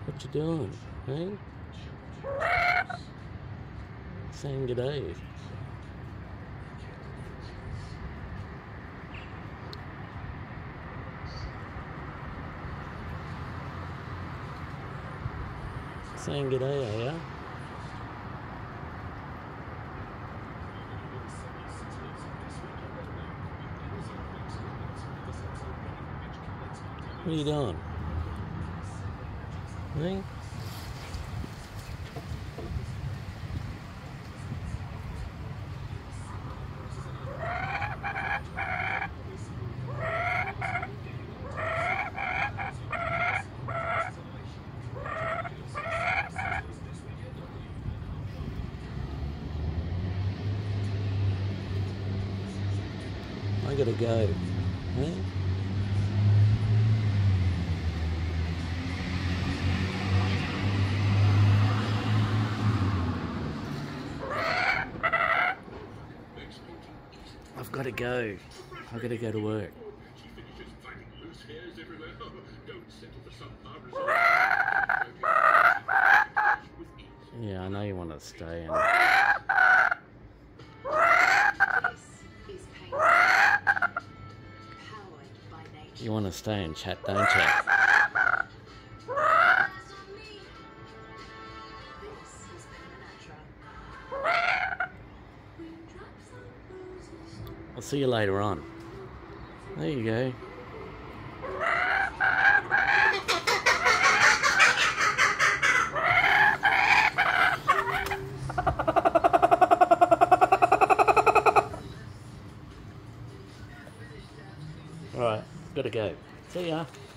What you doing, hey? Saying g'day. Saying g'day, are ya? What are you doing? Hey? I gotta go. Hey? I've got to go. I've got to go to work. Yeah, I know you want to stay. You want to stay and chat, don't you? I'll see you later on. There you go. Alright, gotta go. See ya.